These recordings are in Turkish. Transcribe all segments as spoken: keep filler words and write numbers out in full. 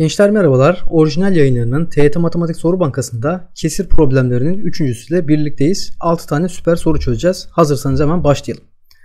Gençler merhabalar. Orijinal yayınlarının T Y T Matematik Soru Bankası'nda kesir problemlerinin üçüncüsüyle birlikteyiz. altı tane süper soru çözeceğiz. Hazırsanız hemen başlayalım.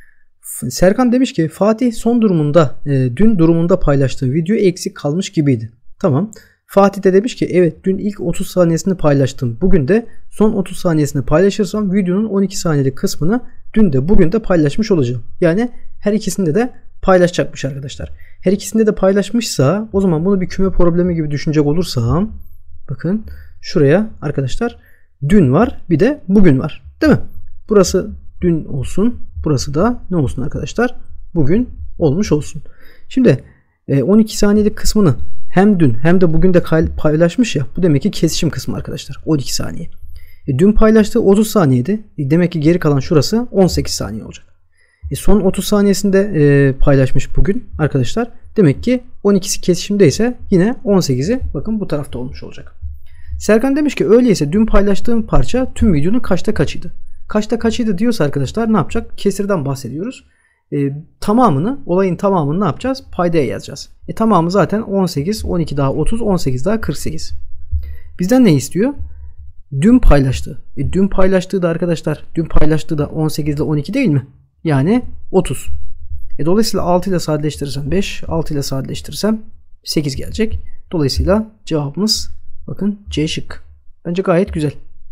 Serkan demiş ki Fatih son durumunda e, dün durumunda paylaştığım video eksik kalmış gibiydi. Tamam. Fatih de demiş ki evet dün ilk otuz saniyesini paylaştım. Bugün de son otuz saniyesini paylaşırsam videonun on iki saniyelik kısmını dün de bugün de paylaşmış olacağım. Yani her ikisinde de paylaşacakmış arkadaşlar. Her ikisinde de paylaşmışsa o zaman bunu bir küme problemi gibi düşünecek olursam bakın şuraya arkadaşlar dün var bir de bugün var. Değil mi? Burası dün olsun. Burası da ne olsun arkadaşlar? Bugün olmuş olsun. Şimdi on iki saniyelik kısmını hem dün hem de bugün de paylaşmış ya. Bu demek ki kesişim kısmı arkadaşlar. on iki saniye. E, dün paylaştığı otuz saniyeydi. E, demek ki geri kalan şurası on sekiz saniye olacak. E, son otuz saniyesinde e, paylaşmış bugün arkadaşlar. Demek ki on ikisi kesişimdeyse yine on sekizi bakın bu tarafta olmuş olacak. Serkan demiş ki öyleyse dün paylaştığım parça tüm videonun kaçta kaçıydı? Kaçta kaçıydı diyorsa arkadaşlar ne yapacak? Kesirden bahsediyoruz. E, tamamını, olayın tamamını ne yapacağız? Paydaya yazacağız. E, tamamı zaten on sekiz, on iki daha otuz, on sekiz daha kırk sekiz. Bizden ne istiyor? Dün paylaştığı. E, dün paylaştığı da arkadaşlar, dün paylaştığı da on sekiz ile on iki değil mi? Yani otuz. E, dolayısıyla altı ile sadeleştirirsem beş, altı ile sadeleştirirsem sekiz gelecek. Dolayısıyla cevabımız bakın C şık. Bence gayet güzel.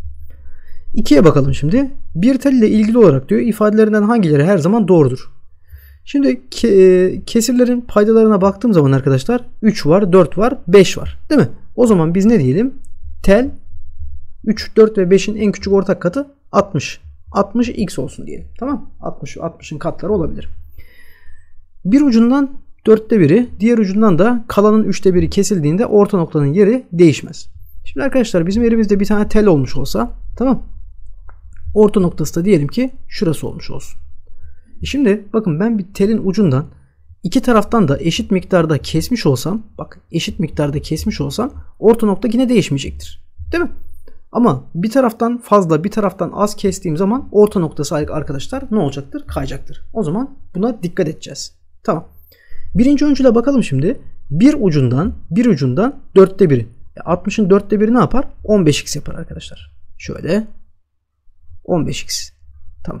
ikiye bakalım şimdi. Bir tel ile ilgili olarak diyor ifadelerinden hangileri her zaman doğrudur? Şimdi ke kesirlerin paydalarına baktığım zaman arkadaşlar üç var, dört var, beş var. Değil mi? O zaman biz ne diyelim? Tel üç, dört ve beşin en küçük ortak katı altmış. altmış x olsun diyelim. Tamam? altmış, altmışın katları olabilir. Bir ucundan dörtte biri, diğer ucundan da kalanın üçte biri kesildiğinde orta noktanın yeri değişmez. Şimdi arkadaşlar bizim elimizde bir tane tel olmuş olsa, tamam? Orta noktası da diyelim ki şurası olmuş olsun. Şimdi bakın ben bir telin ucundan iki taraftan da eşit miktarda kesmiş olsam, bak eşit miktarda kesmiş olsam orta nokta yine değişmeyecektir. Değil mi? Ama bir taraftan fazla bir taraftan az kestiğim zaman orta noktası arkadaşlar ne olacaktır? Kayacaktır. O zaman buna dikkat edeceğiz. Tamam. Birinci öncüle bakalım şimdi. Bir ucundan bir ucundan dörtte biri. altmışın dörtte biri ne yapar? on beş x yapar arkadaşlar. Şöyle on beş x. Tamam.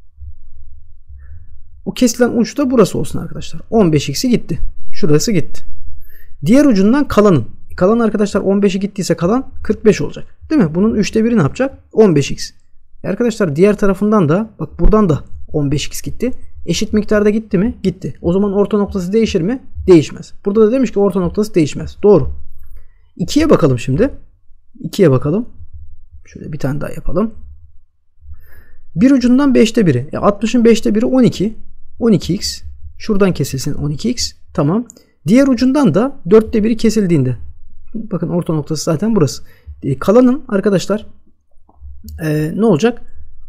O kesilen uç da burası olsun arkadaşlar. on beş x'i gitti. Şurası gitti. Diğer ucundan kalanın. Kalan arkadaşlar on beşi gittiyse kalan kırk beş olacak. Değil mi? Bunun üçte biri ne yapacak? on beş x. E arkadaşlar diğer tarafından da bak buradan da on beş x gitti. Eşit miktarda gitti mi? Gitti. O zaman orta noktası değişir mi? Değişmez. Burada da demiş ki orta noktası değişmez. Doğru. ikiye bakalım şimdi. ikiye bakalım. Şöyle bir tane daha yapalım. Bir ucundan beşte biri. E altmışın beşte biri on iki. on iki x. Şuradan kesilsin on iki x. Tamam. Diğer ucundan da dörtte biri kesildiğinde. Bakın orta noktası zaten burası. E, kalanın arkadaşlar e, ne olacak?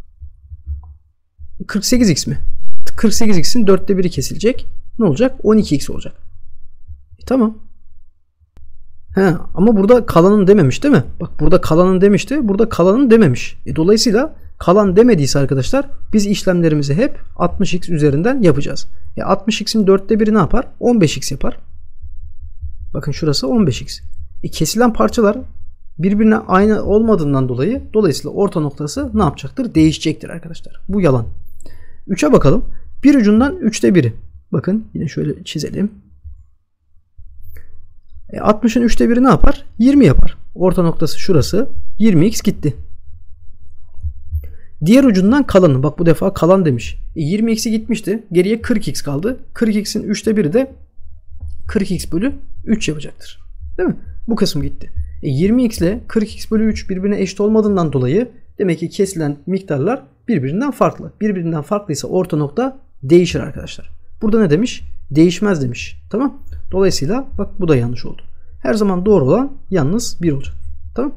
kırk sekiz x mi? kırk sekiz x'in dörtte biri kesilecek. Ne olacak? on iki x olacak. E, tamam. He, ama burada kalanın dememiş değil mi? Bak burada kalanın demişti. Burada kalanın dememiş. E, dolayısıyla kalan demediyse arkadaşlar biz işlemlerimizi hep altmış x üzerinden yapacağız. E, altmış x'in dörtte biri ne yapar? on beş x yapar. Bakın şurası on beş x. E, kesilen parçalar birbirine aynı olmadığından dolayı dolayısıyla orta noktası ne yapacaktır? Değişecektir arkadaşlar. Bu yalan. üçe bakalım. Bir ucundan üçte biri. Bakın yine şöyle çizelim. E, altmışın üçte biri ne yapar? yirmi yapar. Orta noktası şurası. yirmi x gitti. Diğer ucundan kalanı. Bak bu defa kalan demiş. E, yirmi x'i gitmişti. Geriye kırk x kaldı. kırk x'in üçte biri de kırk x bölü üç yapacaktır. Değil mi? Bu kısım gitti. E, yirmi x ile kırk x bölü üç birbirine eşit olmadığından dolayı demek ki kesilen miktarlar birbirinden farklı. Birbirinden farklıysa orta nokta değişir arkadaşlar. Burada ne demiş? Değişmez demiş. Tamam. Dolayısıyla bak bu da yanlış oldu. Her zaman doğru olan yalnız bir olacak. Tamam.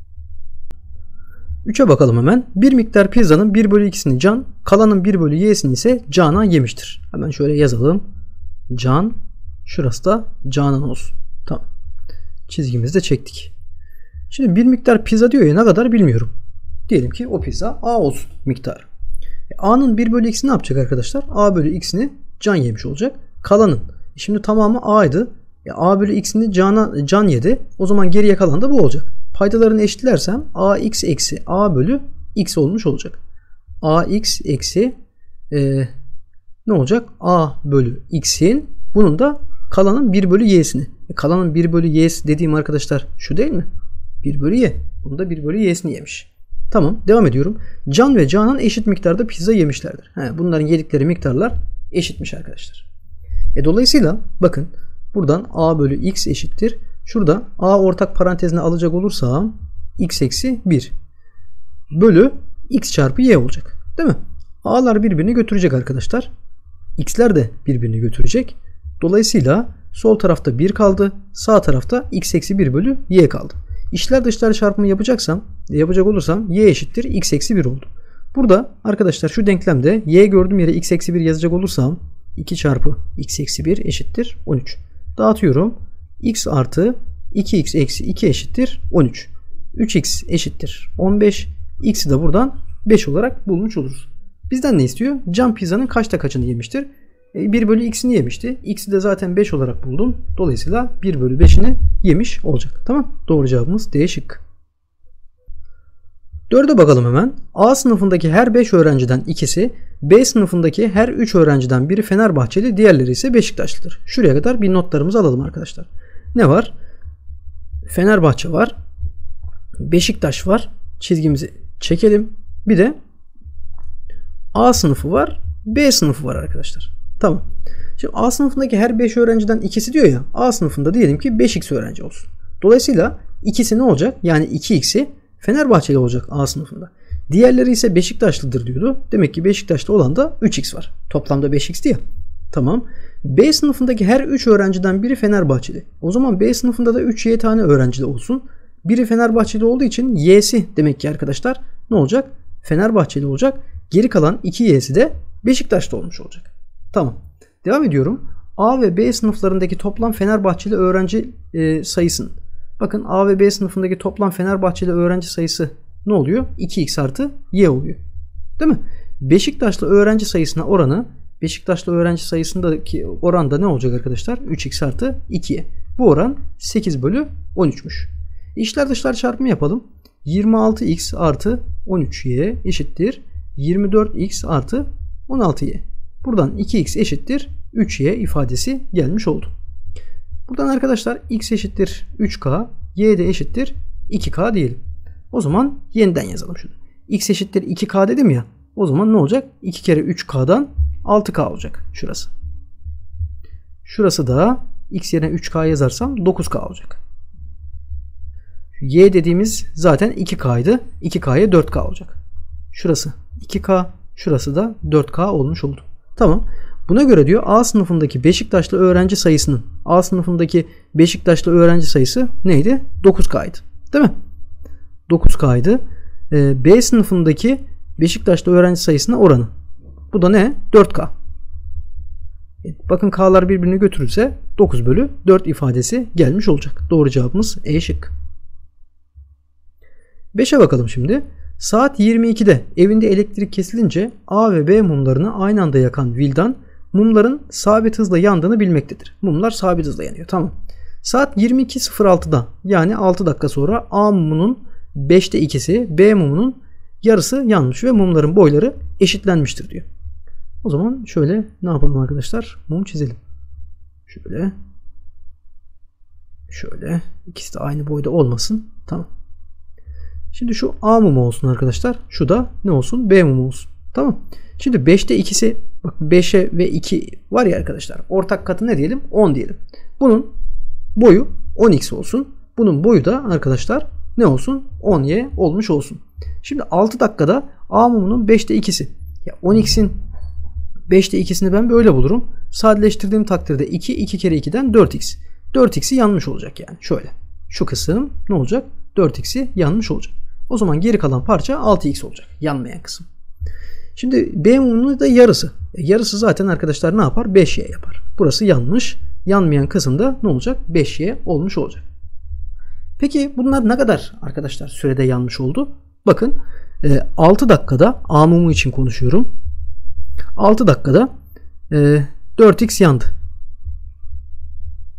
üçe bakalım hemen. Bir miktar pizzanın bir bölü ikisini Can, kalanın bir bölü y'sini ise Canan yemiştir. Hemen şöyle yazalım. Can, şurası da Canan olsun. Tamam. Çizgimizi de çektik. Şimdi bir miktar pizza diyor ya ne kadar bilmiyorum. Diyelim ki o pizza A olsun miktar. E, A'nın bir bölü x'i ne yapacak arkadaşlar? A bölü x'ini Can yemiş olacak. Kalanın. Şimdi tamamı A'ydı. E, A bölü x'ini cana, can yedi. O zaman geriye kalan da bu olacak. Paydalarını eşitlersem ax eksi a bölü x olmuş olacak. Ax eksi e, ne olacak? A bölü x'in, bunun da kalanın bir bölü y'sini. E, kalanın bir bölü y'si dediğim arkadaşlar şu değil mi? bir bölü y. Bunu da bir bölü y'sini yemiş. Tamam, devam ediyorum. Can ve Canan eşit miktarda pizza yemişlerdir. He, bunların yedikleri miktarlar eşitmiş arkadaşlar. E, dolayısıyla bakın buradan a bölü x eşittir. Şurada a ortak parantezine alacak olursam x eksi bir bölü x çarpı y olacak. Değil mi? A'lar birbirini götürecek arkadaşlar. X'ler de birbirini götürecek. Dolayısıyla sol tarafta bir kaldı. Sağ tarafta x eksi bir bölü y kaldı. İçler dışlar çarpımı yapacaksam, yapacak olursam y eşittir x eksi bir oldu. Burada arkadaşlar şu denklemde y gördüğüm yere x eksi bir yazacak olursam iki çarpı x eksi bir eşittir on üç. Dağıtıyorum. X artı iki x eksi iki eşittir on üç. üç x eşittir on beş. X'i de buradan beş olarak bulmuş oluruz. Bizden ne istiyor? Can pizzanın kaçta kaçını yemiştir? E, bir bölü x'ini yemişti. X'i de zaten beş olarak buldum. Dolayısıyla bir bölü beşini yemiş olacak. Tamam. Doğru cevabımız D şıkkı. dörde bakalım hemen. A sınıfındaki her beş öğrenciden ikisi, B sınıfındaki her üç öğrenciden biri Fenerbahçeli, diğerleri ise Beşiktaşlıdır. Şuraya kadar bir notlarımızı alalım arkadaşlar. Ne var? Fenerbahçe var. Beşiktaş var. Çizgimizi çekelim. Bir de A sınıfı var. B sınıfı var arkadaşlar. Tamam. Şimdi A sınıfındaki her beş öğrenciden ikisi diyor ya. A sınıfında diyelim ki beş x öğrenci olsun. Dolayısıyla ikisi ne olacak? Yani iki x'i Fenerbahçeli olacak A sınıfında. Diğerleri ise Beşiktaşlıdır diyordu. Demek ki Beşiktaşlı olan da üç x var. Toplamda beş x'ti ya. Tamam. B sınıfındaki her üç öğrenciden biri Fenerbahçeli. O zaman B sınıfında da üç y tane öğrencili olsun. Biri Fenerbahçeli olduğu için y'si demek ki arkadaşlar ne olacak? Fenerbahçeli olacak. Geri kalan iki y'si de Beşiktaşlı olmuş olacak. Tamam. Devam ediyorum. A ve B sınıflarındaki toplam Fenerbahçeli öğrenci e, sayısının. Bakın A ve B sınıfındaki toplam Fenerbahçeli öğrenci sayısı ne oluyor? iki x artı y oluyor. Değil mi? Beşiktaşlı öğrenci sayısına oranı, Beşiktaşlı öğrenci sayısındaki oranda ne olacak arkadaşlar? üç x artı iki y. Bu oran sekiz bölü on üç'müş. İçler dışlar çarpımı yapalım. yirmi altı x artı on üç y eşittir yirmi dört x artı on altı y. Buradan iki x eşittir üç y ifadesi gelmiş oldu. Buradan arkadaşlar x eşittir üç k, y de eşittir iki k diyelim. O zaman yeniden yazalım şunu. X eşittir iki k dedim ya. O zaman ne olacak? iki kere üç k'dan altı k olacak şurası. Şurası da x yerine üç k yazarsam dokuz k olacak. Y dediğimiz zaten iki k'ydı. iki k'ya dört k olacak. Şurası iki k, şurası da dört k olmuş oldu. Tamam. Buna göre diyor A sınıfındaki Beşiktaşlı öğrenci sayısının, A sınıfındaki Beşiktaşlı öğrenci sayısı neydi? dokuz k'ydı. Değil mi? dokuz k'ydı. Ee, B sınıfındaki Beşiktaşlı öğrenci sayısına oranı. Bu da ne? dört k. Bakın k'lar birbirini götürürse dokuz bölü dört ifadesi gelmiş olacak. Doğru cevabımız E şık. beşe bakalım şimdi. Saat yirmi ikide evinde elektrik kesilince A ve B mumlarını aynı anda yakan Vildan, mumların sabit hızla yandığını bilmektedir. Mumlar sabit hızla yanıyor. Tamam. Saat yirmi iki sıfır altıda yani altı dakika sonra A mumunun beşte ikisi, B mumunun yarısı yanmış ve mumların boyları eşitlenmiştir diyor. O zaman şöyle ne yapalım arkadaşlar? Mum çizelim. Şöyle. Şöyle. İkisi de aynı boyda olmasın. Tamam. Şimdi şu A mumu olsun arkadaşlar. Şu da ne olsun? B mumu olsun. Tamam. Şimdi beşte ikisi, bak beşe ve iki var ya arkadaşlar. Ortak katı ne diyelim? on diyelim. Bunun boyu on x olsun. Bunun boyu da arkadaşlar ne olsun? on y olmuş olsun. Şimdi altı dakikada A mumunun beşte ikisi. Ya on x'in beşte ikisini ben böyle bulurum. Sadeleştirdiğim takdirde iki, iki kere ikiden dört x. dört x'i yanmış olacak yani. Şöyle. Şu kısım ne olacak? dört x'i yanmış olacak. O zaman geri kalan parça altı x olacak. Yanmayan kısım. Şimdi B mumunun da yarısı. E yarısı zaten arkadaşlar ne yapar? beş y yapar. Burası yanmış. Yanmayan kısımda ne olacak? beş y olmuş olacak. Peki bunlar ne kadar arkadaşlar sürede yanmış oldu? Bakın e, altı dakikada A mumu için konuşuyorum. altı dakikada e, dört x yandı.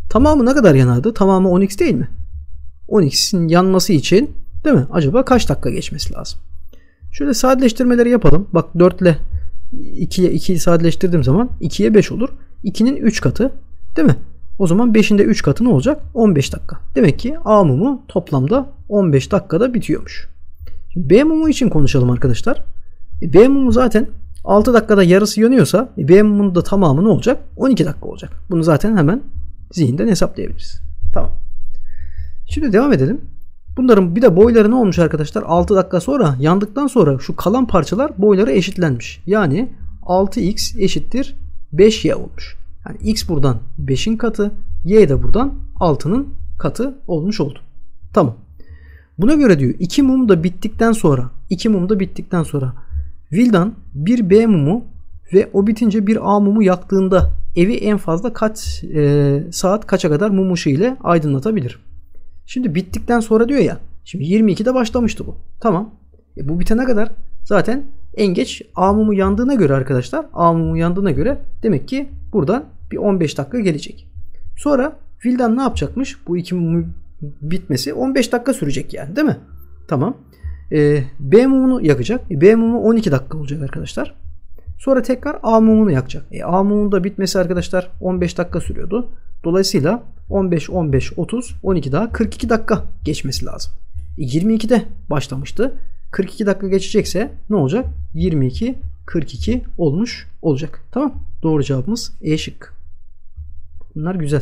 Tamamı ne kadar yanardı? Tamamı on x değil mi? on x'in yanması için değil mi? Acaba kaç dakika geçmesi lazım? Şöyle sadeleştirmeleri yapalım. Bak dört ile ikiye ikiyi sadeleştirdiğim zaman ikiye beş olur. ikinin üç katı değil mi? O zaman beşin de üç katı ne olacak? on beş dakika. Demek ki A mumu toplamda on beş dakikada bitiyormuş. Şimdi B mumu için konuşalım arkadaşlar. E B mumu zaten altı dakikada yarısı yanıyorsa e B mumunun da tamamı ne olacak? on iki dakika olacak. Bunu zaten hemen zihinden hesaplayabiliriz. Tamam. Şimdi devam edelim. Bunların bir de boyları ne olmuş arkadaşlar? altı dakika sonra yandıktan sonra şu kalan parçalar boyları eşitlenmiş. Yani altı x eşittir beş y olmuş. Yani x buradan beşin katı, y de buradan altının katı olmuş oldu. Tamam. Buna göre diyor iki mum da bittikten sonra iki mum da bittikten sonra Vildan bir B mumu ve o bitince bir A mumu yaktığında evi en fazla kaç e, saat kaça kadar mum ışığı ile aydınlatabilir? Şimdi bittikten sonra diyor ya. Şimdi yirmi ikide başlamıştı bu. Tamam. E bu bitene kadar zaten en geç A mumu yandığına göre arkadaşlar. A mumu yandığına göre demek ki buradan bir on beş dakika gelecek. Sonra Vildan ne yapacakmış? Bu iki mumu bitmesi on beş dakika sürecek yani değil mi? Tamam. E, B mumunu yakacak. E, B mumu on iki dakika olacak arkadaşlar. Sonra tekrar A mumunu yakacak. E, A mumunun da bitmesi arkadaşlar on beş dakika sürüyordu. Dolayısıyla on beş, on beş, otuz, on iki daha kırk iki dakika geçmesi lazım. E, yirmi ikide başlamıştı. kırk iki dakika geçecekse ne olacak? yirmi iki, kırk iki olmuş olacak. Tamam. Doğru cevabımız E şıkkı. Bunlar güzel.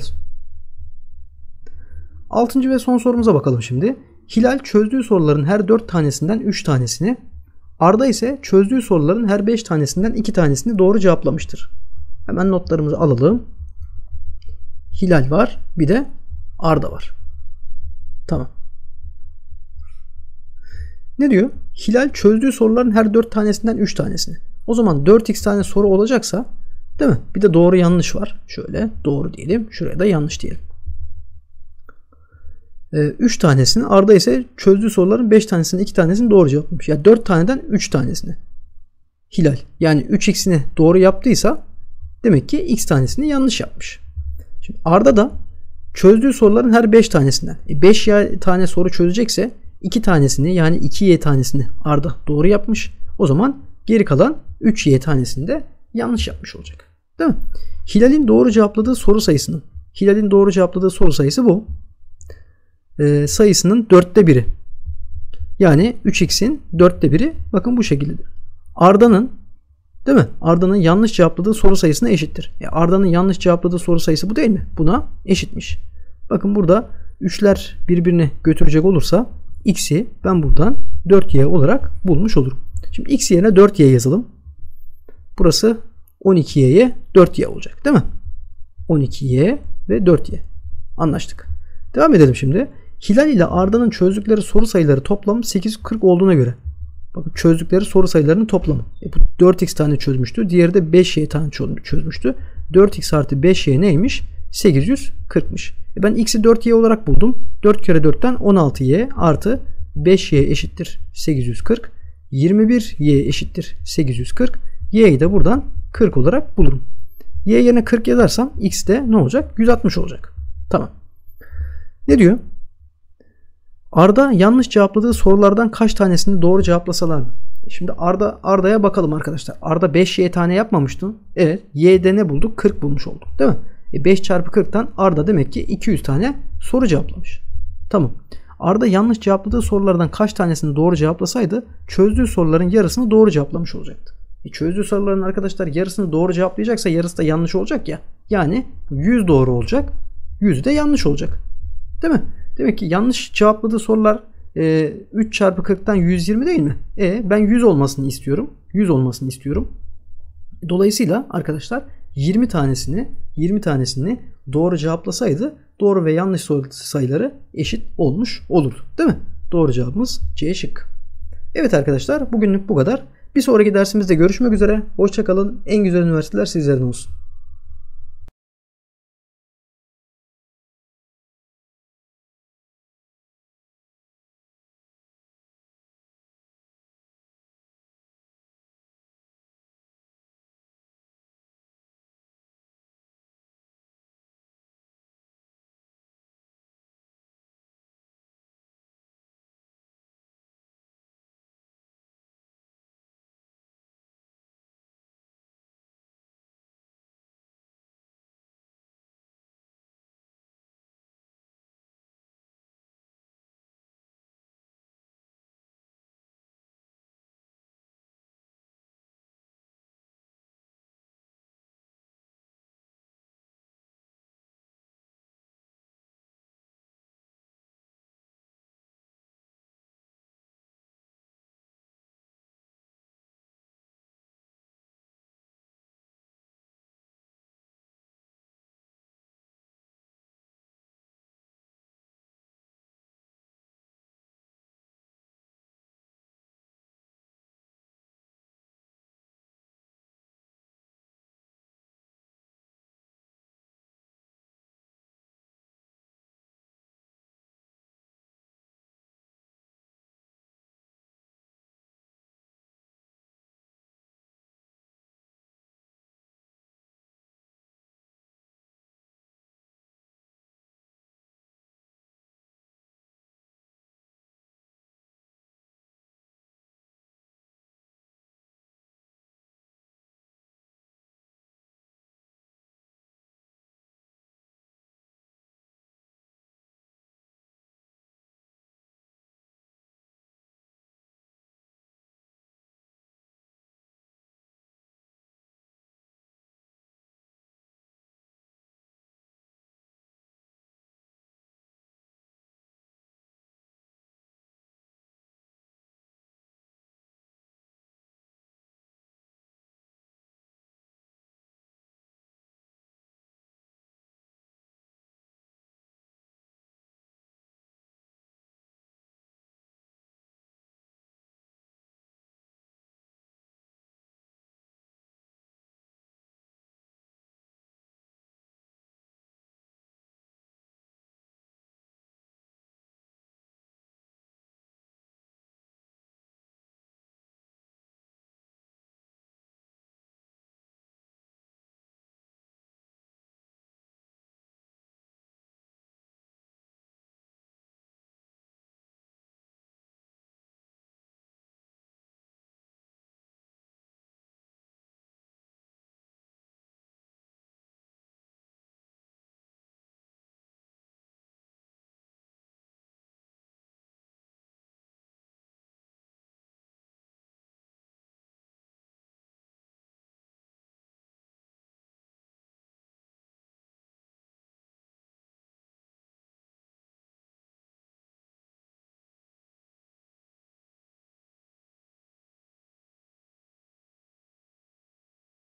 Altıncı ve son sorumuza bakalım şimdi. Hilal çözdüğü soruların her dört tanesinden üç tanesini, Arda ise çözdüğü soruların her beş tanesinden iki tanesini doğru cevaplamıştır. Hemen notlarımızı alalım. Hilal var, bir de Arda var. Tamam. Ne diyor? Hilal çözdüğü soruların her dört tanesinden üç tanesini. O zaman dört x tane soru olacaksa, değil mi? Bir de doğru yanlış var. Şöyle doğru diyelim. Şuraya da yanlış diyelim. üç tanesini, Arda ise çözdüğü soruların beş tanesini, iki tanesini doğru cevaplamış. Yani dört taneden üç tanesini Hilal, yani üç x'ini doğru yaptıysa demek ki x tanesini yanlış yapmış. Şimdi Arda da çözdüğü soruların her beş tanesinden e beş y tane soru çözecekse iki tanesini, yani iki y tanesini Arda doğru yapmış. O zaman geri kalan üç y tanesini de yanlış yapmış olacak. Değil mi? Hilal'in doğru cevapladığı soru sayısının Hilal'in doğru cevapladığı soru sayısı bu. E, sayısının dörtte biri. Yani üç x'in dörtte biri bakın bu şekildedir. Arda'nın, değil mi? Arda'nın yanlış cevapladığı soru sayısına eşittir. E, Arda'nın yanlış cevapladığı soru sayısı bu değil mi? Buna eşitmiş. Bakın burada üçler birbirini götürecek olursa x'i ben buradan dört y olarak bulmuş olurum. Şimdi x yerine dört y yazalım. Burası on iki y'ye dört y olacak, değil mi? on iki y ve dört y. Anlaştık. Devam edelim şimdi. Hilal ile Arda'nın çözdükleri soru sayıları toplam sekiz yüz kırk olduğuna göre. Bakın çözdükleri soru sayılarının toplamı. E bu dört x tane çözmüştü. Diğeri de beş y tane çözmüştü. dört x artı beş y neymiş? sekiz yüz kırkmış. E ben x'i dört y olarak buldum. dört kere dörtten on altı y artı beş y eşittir sekiz yüz kırk. yirmi bir y eşittir sekiz yüz kırk. Y'yi de buradan kırk olarak bulurum. Y yerine kırk yazarsam x de ne olacak? yüz altmış olacak. Tamam. Ne diyor? Arda yanlış cevapladığı sorulardan kaç tanesini doğru cevaplasalar? Şimdi Arda Arda'ya bakalım arkadaşlar. Arda beş y tane yapmamıştı. Evet. Y'de ne bulduk? kırk bulmuş olduk. Değil mi? E beş çarpı kırktan Arda demek ki iki yüz tane soru cevaplamış. Tamam. Arda yanlış cevapladığı sorulardan kaç tanesini doğru cevaplasaydı çözdüğü soruların yarısını doğru cevaplamış olacaktı. E çözdüğü soruların arkadaşlar yarısını doğru cevaplayacaksa yarısı da yanlış olacak ya. Yani yüz doğru olacak. yüz de yanlış olacak. Değil mi? Demek ki yanlış cevapladığı sorular e, üç çarpı kırktan yüz yirmi değil mi? E ben yüz olmasını istiyorum. yüz olmasını istiyorum. Dolayısıyla arkadaşlar yirmi tanesini yirmi tanesini doğru cevaplasaydı doğru ve yanlış soru sayıları eşit olmuş olurdu. Değil mi? Doğru cevabımız C şıkkı. Evet arkadaşlar, bugünlük bu kadar. Bir sonraki dersimizde görüşmek üzere. Hoşça kalın. En güzel üniversiteler sizlerin olsun.